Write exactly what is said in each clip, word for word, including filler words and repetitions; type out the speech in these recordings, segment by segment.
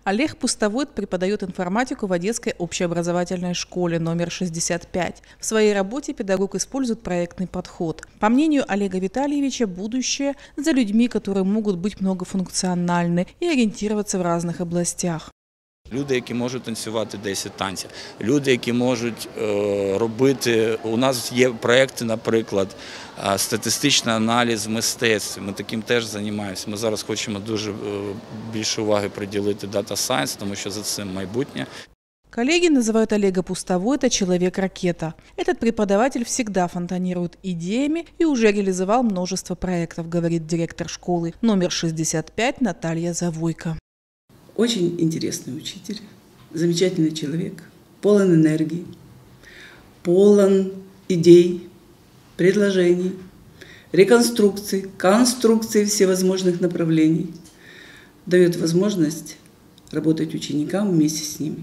Олег Пустовойт преподает информатику в Одесской общеобразовательной школе номер шестьдесят пять. В своей работе педагог использует проектный подход. По мнению Олега Витальевича, будущее за людьми, которые могут быть многофункциональны и ориентироваться в разных областях. Люди, які можуть танцювати десять танців, люди, які можуть е, робити, у нас є проекти, наприклад, е, статистичний аналіз мистецтв, ми таким теж займаємося. Ми зараз хочемо дуже е, більше уваги приділити Data Science, тому що за цим майбутнє. Коллеги называют Олега Пустовойта «человек-ракета». Этот преподаватель всегда фонтанирует идеями и уже реализовал множество проектов, говорит директор школы номер шестьдесят пять Наталья Завойко. Очень интересный учитель, замечательный человек, полон энергии, полон идей, предложений, реконструкций, конструкций всевозможных направлений. Дает возможность работать ученикам вместе с ними.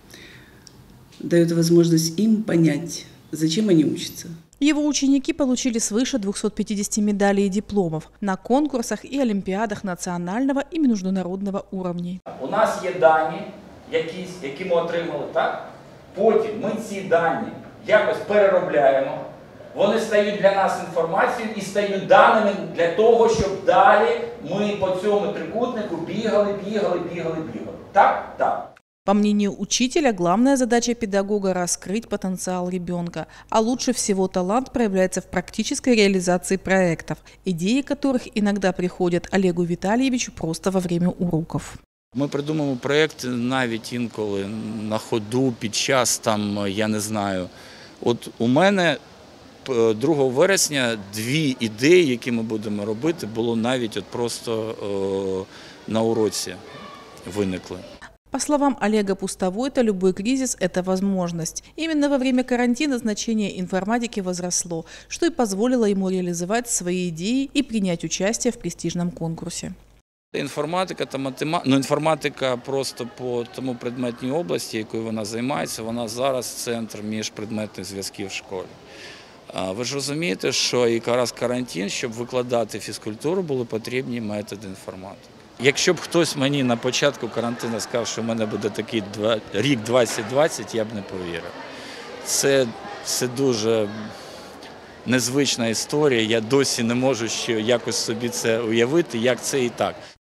Дает возможность им понять, зачем они учатся. Его ученики получили свыше двухсот пятидесяти медалей и дипломов на конкурсах и олимпиадах национального и международного уровней. У нас є дані, якісь, які ми отримали, так? Потім ми ці дані якось переробляємо, вони стають для нас інформацією і стають даними для того, щоб далі ми по цьому трикутнику бігали, бігали, бігали, бігали. Так? Так. По мнению учителя, главная задача педагога – раскрыть потенциал ребенка, а лучше всего талант проявляется в практической реализации проектов, идеи которых иногда приходят Олегу Витальевичу просто во время уроков. Ми придумуємо проєкти навіть інколи на ходу, під час, там, я не знаю. От у мене другого вересня дві ідеї, які ми будемо робити, було навіть от просто о, на уроці виникли. По словам Олега Пустовойта, любой кризис – это возможность. Именно во время карантина значение информатики возросло, что и позволило ему реализовать свои идеи и принять участие в престижном конкурсе. Інформатика та математика, ну, інформатика просто по тому предметній області, якою вона займається, вона зараз центр міжпредметних зв'язків в школі. Ви ж розумієте, що якраз карантин, щоб викладати фізкультуру, були потрібні методи інформатики. Якщо б хтось мені на початку карантину сказав, що в мене буде такий рік двадцять двадцять, я б не повірив. Це, це дуже незвична історія, я досі не можу ще якось собі це уявити, як це і так.